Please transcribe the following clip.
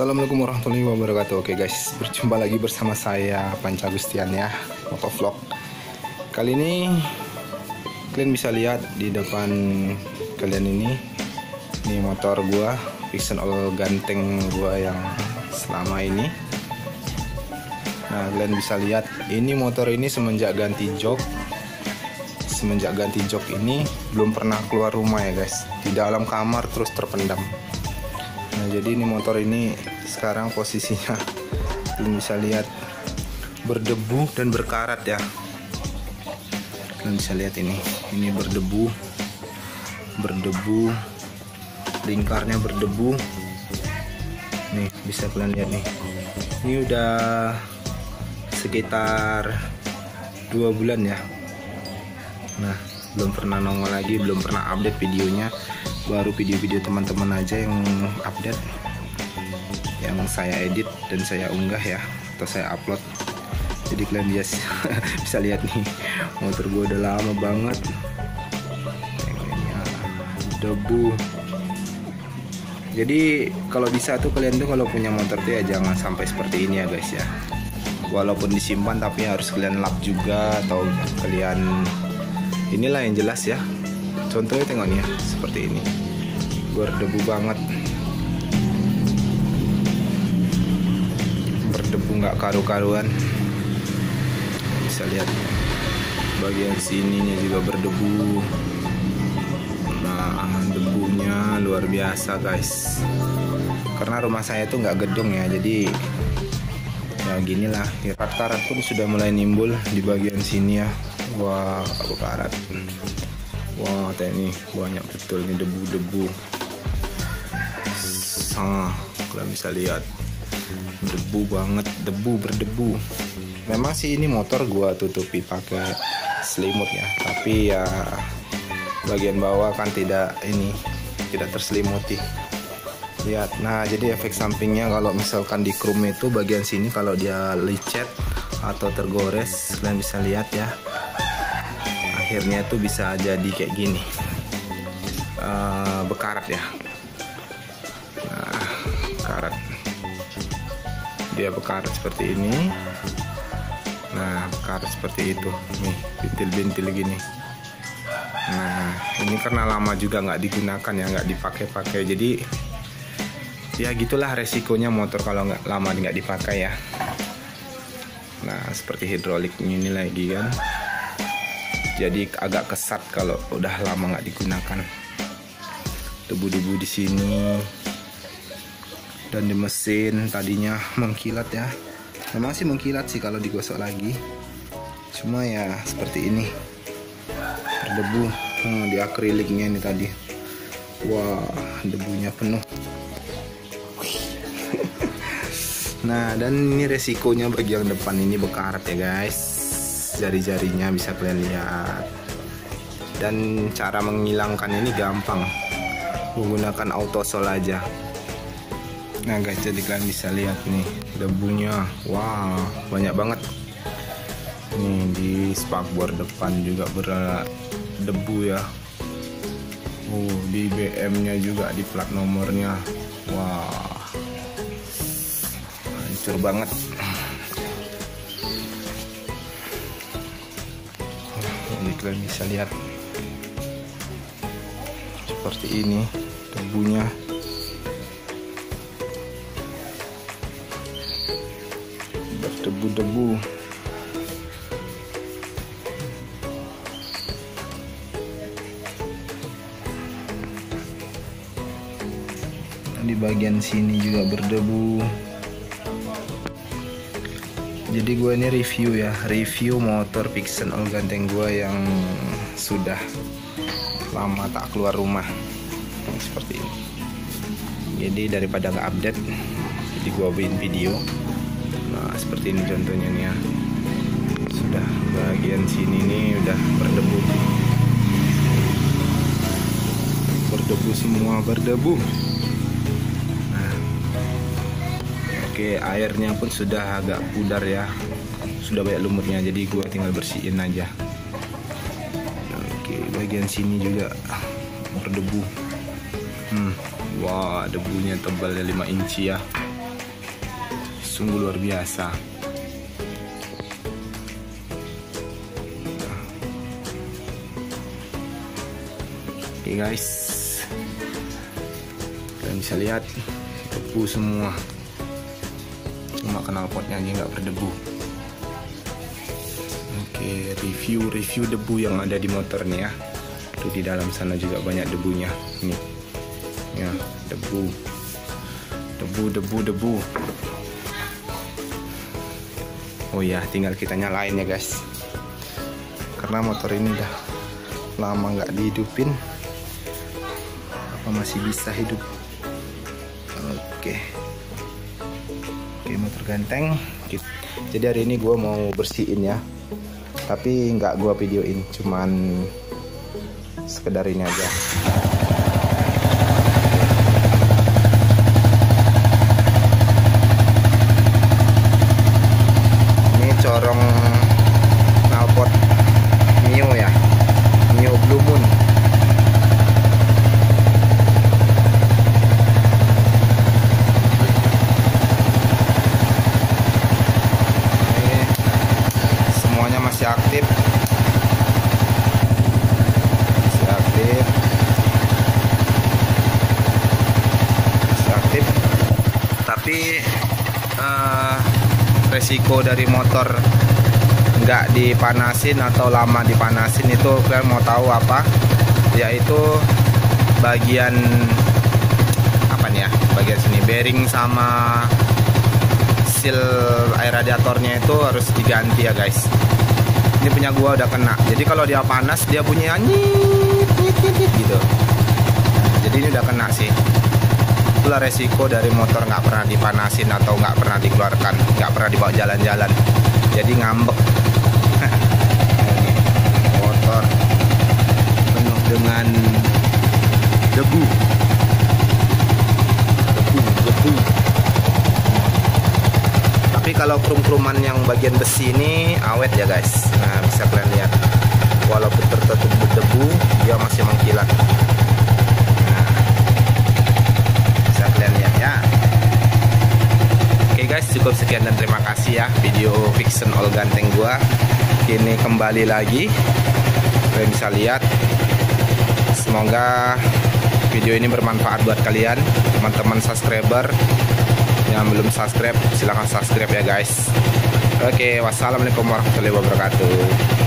Assalamualaikum warahmatullahi wabarakatuh. Oke guys, berjumpa lagi bersama saya Panca Gustian ya, motovlog. Kali ini kalian bisa lihat di depan kalian ini motor gua, Vixen all ganteng gua yang selama ini. Nah, kalian bisa lihat ini motor ini semenjak ganti jok ini belum pernah keluar rumah ya guys. Di dalam kamar terus terpendam. Nah, jadi ini motor ini sekarang posisinya kalian bisa lihat berdebu dan berkarat ya. Kalian bisa lihat ini berdebu, lingkarnya berdebu. Nih bisa kalian lihat nih. Ini udah sekitar 2 bulan ya. Nah, belum pernah nongol lagi, belum pernah update videonya. Baru video-video teman-teman aja yang update, yang saya edit dan saya unggah ya, atau saya upload. Jadi kalian bisa lihat nih, motor gue udah lama banget. Debu. Jadi kalau bisa tuh kalian tuh kalau punya motor tuh ya jangan sampai seperti ini ya guys ya. Walaupun disimpan tapi harus kalian lap juga, atau kalian inilah yang jelas ya. Contohnya tengok nih ya, seperti ini berdebu banget, berdebu nggak karu-karuan. Bisa lihat bagian sininya juga berdebu. Nah, debunya luar biasa guys, karena rumah saya tuh nggak gedung ya, jadi ya ginilah. Karat-karat pun sudah mulai nimbul di bagian sini ya. Wah, karat. Wah, ini banyak betul nih debu-debu. Kalian bisa lihat debu banget, berdebu. Memang sih ini motor gua tutupi pakai selimut ya, tapi ya bagian bawah kan tidak terselimuti. Lihat, nah jadi efek sampingnya kalau misalkan di krum itu bagian sini kalau dia licet atau tergores, kalian bisa lihat ya. Akhirnya tuh bisa jadi kayak gini, bekarat ya. Nah, karat, dia bekarat seperti ini. Nah, bekarat seperti itu nih, bintil-bintil gini. Nah, ini karena lama juga nggak digunakan ya, nggak dipakai-pakai, jadi ya gitulah resikonya motor kalau nggak lama nggak dipakai ya. Nah, seperti hidrolik ini lagi kan, jadi agak kesat kalau udah lama nggak digunakan. Debu-debu di sini dan di mesin tadinya mengkilat ya. Memang sih mengkilat sih kalau digosok lagi. Cuma ya seperti ini, berdebu di akriliknya ini tadi. Wah, debunya penuh. Nah, dan ini resikonya bagian depan ini bekarat ya guys. Jari-jarinya bisa kalian lihat. Dan cara menghilangkan ini gampang, menggunakan autosol aja. Nah guys, jadi kalian bisa lihat nih debunya. Wah, banyak banget. Nih di spakbor depan juga berdebu ya. Di BM nya juga, di plat nomornya. Wah, hancur banget. Ini kalian bisa lihat seperti ini debunya. Berdebu-debu. Di bagian sini juga berdebu. Jadi gue ini review motor Vixen all ganteng gue yang sudah lama tak keluar rumah. Seperti ini. Jadi daripada nggak update, jadi gue bikin video. Nah, seperti ini contohnya nih ya. Sudah bagian sini nih udah berdebu. Berdebu semua, berdebu. Oke, airnya pun sudah agak pudar ya, sudah banyak lumutnya, jadi gue tinggal bersihin aja. Oke, bagian sini juga berdebu. Wah, debunya tebal ya, 5 inci ya. sungguh luar biasa. Oke guys, kalian bisa lihat debu semua, cuma knalpotnya aja nggak berdebu. Oke, review debu yang ada di motor nih ya. Tuh di dalam sana juga banyak debunya nih ya, debu. Oh ya, tinggal kita nyalain ya guys, karena motor ini udah lama nggak dihidupin. Apa masih bisa hidup? Oke, motor ganteng. Jadi hari ini gue mau bersihin ya, tapi nggak gue videoin, cuman sekedar ini aja. Ini corong knalpot Mio ya, Mio Blue Moon. Ini semuanya masih aktif. Tapi resiko dari motor nggak dipanasin atau lama dipanasin itu kalian mau tahu apa? Yaitu bagian apa nih ya? Bagian sini bearing sama seal air radiatornya itu harus diganti ya guys. Ini punya gua udah kena. Jadi kalau dia panas dia bunyi nyit gitu. Jadi ini udah kena sih. Itulah resiko dari motor nggak pernah dipanasin atau nggak pernah dikeluarkan, nggak pernah dibawa jalan-jalan, jadi ngambek. Motor penuh dengan debu. Tapi kalau krum-kruman yang bagian besi ini awet ya guys. Nah, bisa kalian lihat, walaupun tertutup debu dia masih mengkilat. Kalian lihat ya. Oke guys, cukup sekian dan terima kasih ya video Vixen all ganteng gua. Ini kembali lagi, kalian bisa lihat. Semoga video ini bermanfaat buat kalian, teman-teman subscriber. Yang belum subscribe silahkan subscribe ya guys. Oke, wassalamualaikum warahmatullahi wabarakatuh.